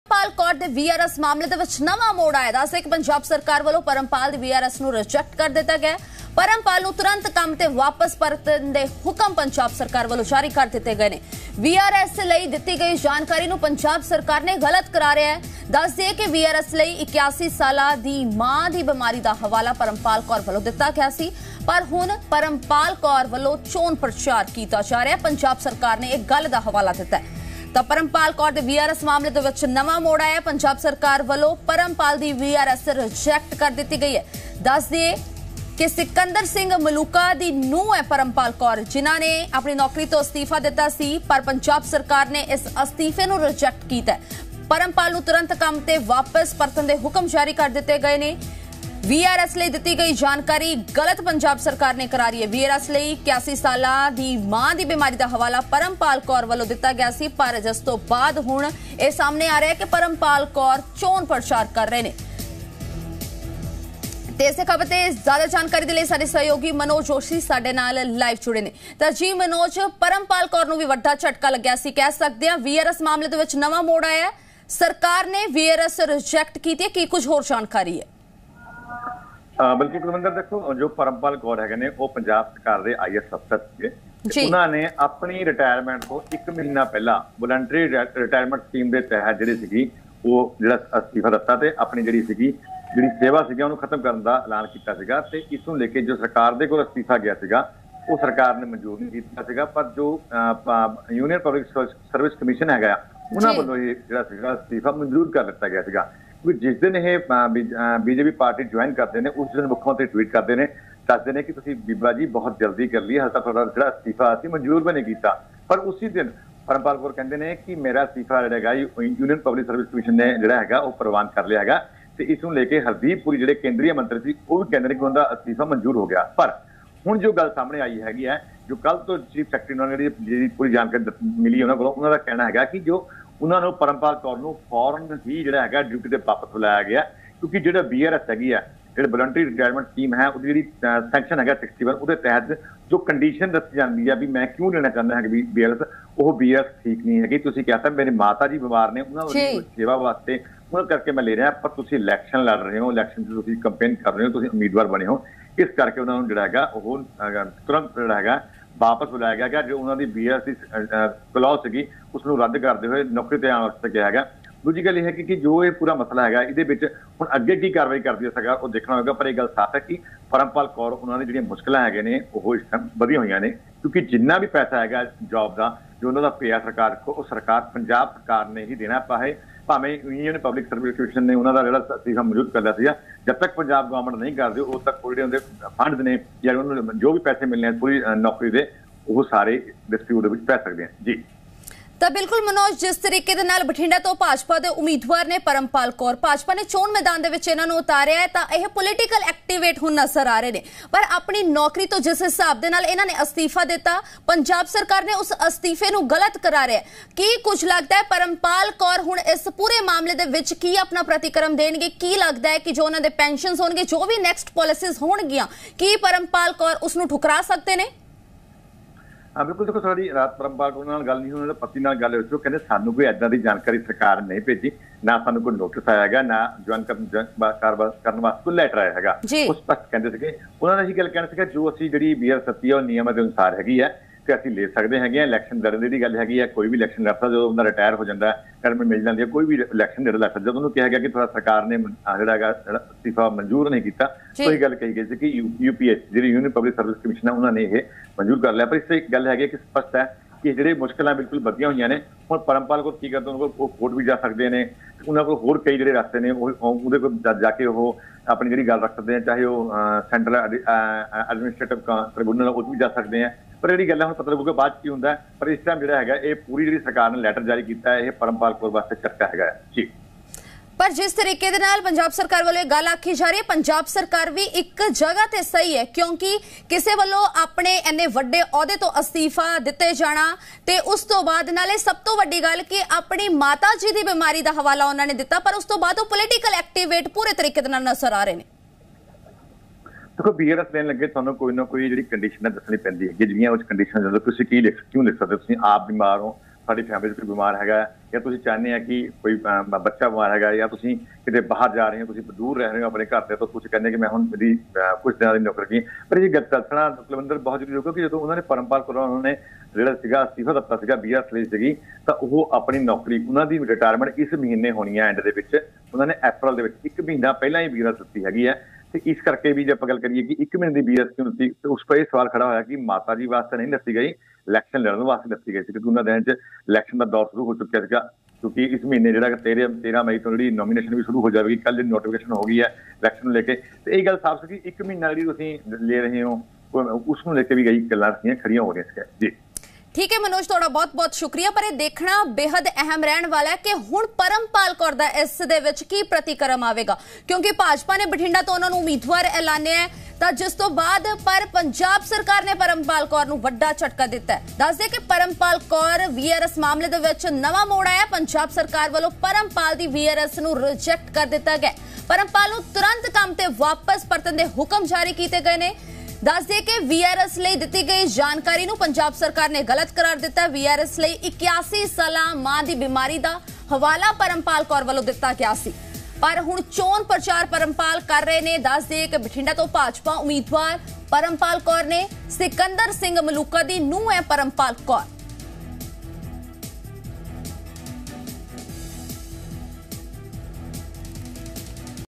परमपाल कौर दे VRS मामले दे विच नवां मोड़ आया। दस कि पंजाब सरकार वालों परमपाल दे वीआरएस नूं रिजेक्ट कर दिता गया। परमपाल नूं तुरंत काम ते वापस परतण दे हुकम पंजाब सरकार वालों जारी कर दिते गए ने। वीआरएस लई दित्ती गई जानकारी नूं पंजाब सरकार ने गलत करार है। दस दिए कि वीआरएस लई 81 साला दी मां दी बीमारी दा हवाला परमपाल कौर वालों दिता गया सी, पर हुण परमपाल कौर वालों चोण प्रचार किया जा रहा है। पंजाब सरकार ने एक गल दा हवाला दिता है। तो परमपाल कौर दे वीआरएस मामले दे विच नवां मोड़ आया। पंजाब सरकार वालों परमपाल दी वीआरएस रिजेक्ट कर दी गई है। दस दिए कि सिकंदर सिंह मलूका दी नूंह है परमपाल कौर, जिन्हां ने अपनी नौकरी तो अस्तीफा दिता सी, पर पंजाब सरकार ने इस अस्तीफे नूं रिजेक्ट कीता है। परमपाल नूं तुरंत काम ते वापस परतण दे हुकम जारी कर दिते गए ने। वीआरएस लई दित्ती गई जानकारी गलत पंजाब सरकार ने करारी है। वीआरएस लई 81 साला दी मां दी बीमारी दा हवाला परमपाल कौर वालों दिता गया सी, पर जिस तो बाद हुण इह सामने आ रहा है कि परमपाल कौर चोण प्रचार कर रहे ने। इस खबर से ज्यादा जानकारी के लिए साडे सहयोगी मनोज जोशी साडे नाल लाइव जुड़े ने। तो जी मनोज, परमपाल कौर नूं भी वड्डा झटका लग्या सी, कह सकते हैं वीआरएस मामले दे विच नवां मोड़ आया है। सरकार ने वीआरएस रिजेक्ट की थी, की कुछ होर जानकारी है? बिल्कुल कुलविंदर, देखो जो परमपाल कौर है वो पंजाब सरकार के IAS अफसर थे। उन्होंने अपनी रिटायरमेंट को 1 महीना पहला वॉलंटरी रिटायरमेंट स्कीम के तहत जी वो जो अस्तीफा दिता तो अपनी जी सेवा सी खत्म करने का ऐलान किया। इस लेके जो सरकार के कोल अस्तीफा गया वो सरकार ने मंजूर नहीं किया, पर जो यूनियन पब्लिक सर्विस कमीशन है उन्होंने वालों जो अस्तीफा मंजूर कर दिता गया। क्योंकि जिस दिन ये बीजेपी पार्टी ज्वाइन करते हैं उस दिन मुख्यमंत्री ट्वीट करते हैं, दसते हैं कि तुसीं बीबा जी बहुत जल्दी कर ली, हाल तक जो अस्तीफा असीं मंजूर भी नहीं किया। पर उसी दिन परमपाल कौर कहते हैं कि मेरा अस्तीफा जो यूनियन पब्लिक सर्विस कमीशन ने जोड़ा वो प्रवान कर लिया है। तो इस लेके हरदीप पुरी जो केंद्रीय मंत्री थे वो भी कहते हैं कि उनका अस्तीफा मंजूर हो गया। पर हुण जो गल सामने आई हैगी है, जो कल तो चीफ सैकटरी उन्होंने पूरी जानकारी मिली उन्होंने कहना है कि जो उन्होंने परमपाल कौर नूं फौरन ही जो है ड्यूटी से वापस बुलाया गया, क्योंकि जो BRS हैगी है जो वॉलंटरी रिटायरमेंट स्कीम है वो जी सैंक्शन है 61 वो तहत जो कंडीशन दसी जाती है भी मैं क्यों लेना चाहता है कि BRS वो BRS ठीक नहीं है। तुसीं कहता मेरी माता जी बीमार ने उन्होंने सेवा वास्ते उन्होंने करके मैं ले रहा, पर तुसीं इलैक्शन लड़ रहे हो, इलैक्शन से तुसीं कंपेन कर रहे हो, तुसीं उम्मीदवार बने हो, इस करके उन्होंने जोड़ा वो तुरंत जोड़ा वापस बुलाया गया। जो उन्होंने BRS की क्लॉज सी उसनूं रद्द करते हुए नौकरी ते आउण वास्ते कहा गया। दूजी गल है कि जो ये पूरा मसला है ये हुण अगे की कार्रवाई करती है सरकार वो देखना होगा। पर यह गल साफ है कि परमपाल कौर उन्होंने जो मुश्किल है ने वो इस टाइम वधी हुई ने, क्योंकि जिन्ना भी पैसा है जॉब का जो उन्होंने पे सरकार को वो सरकार पंजाब सरकार ने ही देना, पाए भावें यूनियन पब्लिक सर्विस कमीशन ने उन्होंने जो अस्तीफा मंजूर कर लिया। जब तक पंजाब गवर्नमेंट नहीं करती उस तक जो फंड ने या उन्होंने जो भी पैसे मिलने हैं पूरी नौकरी के वो सारे डिस्प्यूट पै सकते हैं। जी तो बिल्कुल मनोज, जिस तरीके दे नाल बठिंडा तो भाजपा के उम्मीदवार ने परमपाल कौर, भाजपा ने चोण मैदान इन्होंने उतारिया है, तो यह पोलीटिकल एक्टिवेट हुण नजर आ रहे हैं। पर अपनी नौकरी तो जिस हिसाब के नाल इन्होंने अस्तीफा दिता, पंजाब सरकार ने उस अस्तीफे नूं गलत करारिया है। की कुछ लगता है परमपाल कौर हुण इस पूरे मामले दे विच की अपना प्रतिक्रम देणगे? की लगता है कि जो उन्होंने पेंशनस होणगे, जो भी नैक्सट पॉलिसीज होणगियां, की परमपाल कौर उसनूं ठुकरा सकते हैं? हाँ बिल्कुल, देखो साड़ी रात परमपाल कौर नाल गल नहीं हुई, पति नाल गल हुई, कहते सानू कोई इदां दी जानकारी सरकार नहीं भेजी, ना सानू कोई नोटिस आया है, ना ज्वाइन करने वास्ते कोई लैटर आया है। उस स्पष्ट कहते थे उन्होंने यही गल कहना जो असी जी BRS सत्ती है नियमां के अनुसार हैगी है कि असीं ले सकते हैं। इलैक्शन लड़ने की गल हैगी है, कोई भी इलैक्शन लड़ सकता जो उन्हें रिटायर हो जाता है, रिटायरमेंट मिल जाती है, कोई भी इलैक्शन लड़ सकता। जब उन्होंने कहा गया कि थोड़ा सरकार ने जोड़ा अस्तीफा मंजूर नहीं किया तो यह गल कही गई कि UPS जी यूनियन पब्लिक सर्विस कमीशन है उन्होंने ये मंजूर कर लिया। पर इससे एक गल है कि स्पष्ट है कि जो मुश्किल बिल्कुल वधिया हुई ने। हुण परमपाल को की करते उन्होंने को कोर्ट भी जा सकते हैं, उन्होंने को होर कई जो रास्ते ने वो जाके वो अपनी जी गल रख सकते हैं, चाहे वो सेंट्रल एडमिनिस्ट्रेटिव ट्रिब्यूनल उस भी जा सकते हैं। पर जी गल है पता लगूगा बाद की होंगे। पर इस टाइम जो है पूरी जी सरकार ने लैटर जारी किया है, परमपाल कौर वास्ते चर्चा है। जी पर जिस तरीके दे नाल पंजाब सरकार वालों गल आखी जा रही है, पंजाब सरकार भी एक जगह ते सही है, क्योंकि किसी वालों अपने इन्ने वड्डे अहुदे तो अस्तीफा दिते जाना ते उस तो बाद नाले सब तो वड्डी गल कि अपनी माता जी की बीमारी का हवाला उन्होंने दिता, पर उस तो बाद वो पोलीटिकल एक्टिवेट पूरे तरीके दे नाल नजर आ रहे हैं। देखो BRS लेने लगे तो कोई ना कोई जी कंडीशन दसनी पैंदी है, जिहड़ियां उस कंडीशन क्यों लिख सकते हो, आप बीमार हो, साडी फैमिली कोई बीमार है, ਜਾਂ ਤੁਸੀਂ ਚਾਹੁੰਦੇ ਆ ਕਿ ਕੋਈ ਬੱਚਾ ਬਿਮਾਰ ਹੈਗਾ ਜਾਂ ਤੁਸੀਂ ਕਿਤੇ ਬਾਹਰ ਜਾ ਰਹੇ ਹੋ, ਤੁਸੀਂ ਦੂਰ ਰਹਿ ਰਹੇ ਹੋ ਆਪਣੇ ਘਰ ਦੇ ਤੋਂ, ਤੁਸੀਂ ਕਹਿੰਦੇ ਕਿ ਮੈਂ ਹੁਣ ਮੇਰੀ ਕੁਝ ਦਿਨਾਂ ਦੀ ਨੌਕਰੀ, ਪਰ ਇਹ ਗੱਲ ਦੱਸਣਾ ਕੁਲਵਿੰਦਰ ਬਹੁਤ ਜ਼ਰੂਰੀ ਹੋ, ਕਿਉਂਕਿ ਜਦੋਂ ਉਹਨਾਂ ਨੇ ਪਰਮਪਾਲ ਕੌਰ ਉਹਨਾਂ ਨੇ ਜਿਹੜਾ ਸੀਗਾ ਅਸਤੀਫਾ ਦਿੱਤਾ ਸੀਗਾ BRS ਲਈ ਸੀਗੀ, ਤਾਂ ਉਹ ਆਪਣੀ ਨੌਕਰੀ ਉਹਨਾਂ ਦੀ ਰਿਟਾਇਰਮੈਂਟ ਇਸ ਮਹੀਨੇ ਹੋਣੀ ਹੈ ਐਂਡ ਦੇ ਵਿੱਚ, ਉਹਨਾਂ ਨੇ ਅਪ੍ਰੈਲ ਦੇ ਵਿੱਚ 1 ਮਹੀਨਾ ਪਹਿਲਾਂ ਹੀ BRS ਦਿੱਤੀ ਹੈਗੀ ਹੈ। ਤੇ ਇਸ ਕਰਕੇ ਵੀ ਜੇ ਆਪਾਂ ਗੱਲ ਕਰੀਏ ਕਿ 1 ਮਹੀਨੇ ਦੀ BRS ਕਿਉਂ ਦਿੱਤੀ, ਤੇ ਉਸ ਪਰ ਇਹ ਸਵਾਲ ਖੜਾ ਹੋਇਆ ਕਿ ਮਾਤਾ ਜੀ ਵਾਸਤੇ ਨਹੀਂ ਦਿੱਤੀ ਗਈ, ਇਲੈਕਸ਼ਨ ਲੜਨ ਵਾਸਤੇ ਦਿੱਤੀ ਗਈ ਸੀ, ਕਿਉਂਕਿ ਉਹਨਾਂ ਦਿਨ 'ਚ ਇਲੈਕਸ਼ਨ ਦਾ ਦੌਰ ਸ਼ੁਰੂ ਹੋ ਚੁੱਕਿਆ ਸੀਗਾ, ਕਿਉਂਕਿ ਇਸ ਮਹੀਨੇ ਜਿਹੜਾ 13 ਮਈ ਤੋਂ ਜਿਹੜੀ ਨੋਮੀਨੇਸ਼ਨ ਵੀ ਸ਼ੁਰੂ ਹੋ ਜਾਵੇਗੀ, ਕੱਲ੍ਹ ਜਿਹੜੀ ਨੋਟੀਫਿਕੇਸ਼ਨ ਹੋ ਗਈ ਹੈ ਇਲੈਕਸ਼ਨ ਨੂੰ ਲੈ ਕੇ। ਤੇ ਇਹ ਗੱਲ ਸਾਫ਼ ਸੀ ਕਿ 1 ਮਹੀਨਾ ਜਿਹੜੀ ਤੁਸੀਂ ਲੈ ਰਹੇ ਹੋ ਉਸ ਨੂੰ ਲੈ ਕੇ ਵੀ ਕਈ ਗੱਲਾਂ ਖੜੀਆਂ ਹੋ ਰਹੀਆਂ ਸੀ ਜੀ। ठीक है मनोज, थोड़ा बहुत बहुत शुक्रिया। पर यह देखना बेहद अहम रहने वाला है कि हुण परमपाल कौर दा इस दे विच की प्रतिक्रम आवेगा, क्योंकि भाजपा ने बठिंडा तो उन्होंने उम्मीदवार ऐलानिया है, ਤਾਂ ਜਿਸ ਤੋਂ ਬਾਅਦ ਪਰ ਪੰਜਾਬ ਸਰਕਾਰ ਨੇ ਪਰਮਪਾਲ ਕੌਰ ਨੂੰ ਵੱਡਾ ਝਟਕਾ ਦਿੱਤਾ ਹੈ। ਦੱਸ ਦੇ ਕਿ ਪਰਮਪਾਲ ਕੌਰ VRS ਮਾਮਲੇ ਦੇ ਵਿੱਚ ਨਵਾਂ ਮੋੜ ਆਇਆ। ਪੰਜਾਬ ਸਰਕਾਰ ਵੱਲੋਂ ਪਰਮਪਾਲ ਦੀ VRS ਨੂੰ ਰਿਜੈਕਟ ਕਰ ਦਿੱਤਾ ਗਿਆ। ਪਰਮਪਾਲ ਨੂੰ ਤੁਰੰਤ ਕੰਮ ਤੇ ਵਾਪਸ ਪਰਤਣ ਦੇ ਹੁਕਮ ਜਾਰੀ ਕੀਤੇ ਗਏ ਨੇ। ਦੱਸ ਦੇ ਕਿ VRS ਲਈ ਦਿੱਤੀ ਗਈ ਜਾਣਕਾਰੀ ਨੂੰ ਪੰਜਾਬ ਸਰਕਾਰ ਨੇ ਗਲਤ ਕਰਾਰ ਦਿੱਤਾ। VRS ਲਈ 81 ਸਾਲਾ ਮਾਂ ਦੀ ਬਿਮਾਰੀ ਦਾ ਹਵਾਲਾ ਪਰਮਪਾਲ ਕੌਰ ਵੱਲੋਂ ਦਿੱਤਾ ਗਿਆ ਸੀ, पर हुण चोन प्रचार परमपाल कर रहे ने। दस दे कि बठिंडा तो भाजपा उम्मीदवार परमपाल कौर ने सिकंदर सिंह मलूका दी नूंह है परमपाल कौर।